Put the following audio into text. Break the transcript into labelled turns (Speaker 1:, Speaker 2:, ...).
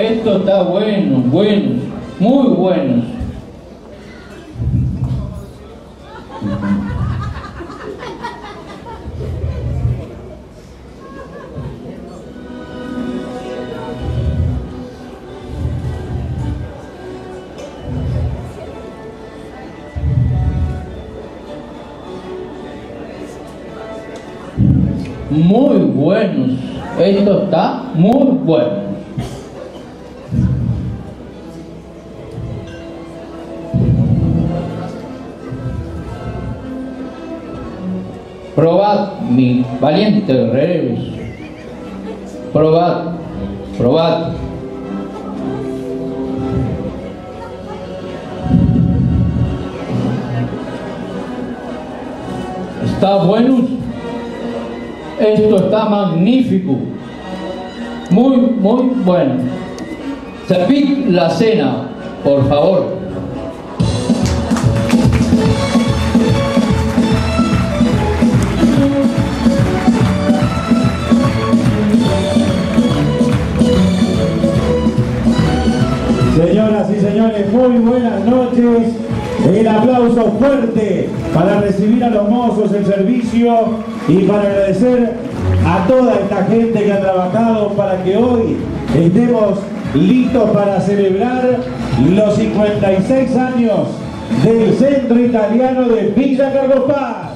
Speaker 1: Esto está bueno, bueno, muy bueno. Muy buenos. Esto está muy bueno. Probad, mis valientes guerreros. Probad, probad. ¿Está bueno? Esto está magnífico. Muy, muy bueno. Servid la cena, por favor.
Speaker 2: Señoras y señores, muy buenas noches. El aplauso fuerte para recibir a los mozos el servicio y para agradecer a toda esta gente que ha trabajado para que hoy estemos listos para celebrar los 56 años del Centro Italiano de Villa Carlos Paz.